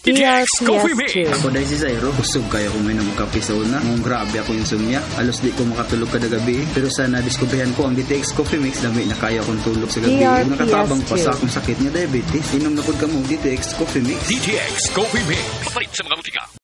DTX Coffee Mix. Ako dahil si Zairo, kusog kaya kung may kape sa una. Nung grabe ako yung sumya. Alos di ko makatulog kada gabi. Pero sana diskubrihan ko ang DTX Coffee Mix. Dami na kaya akong tulog sa gabi. Nakatabang pa sa akong sakit niya diabetes. Inom na po ka mo DTX Coffee Mix. DTX Coffee Mix. Papalit sa mga butika.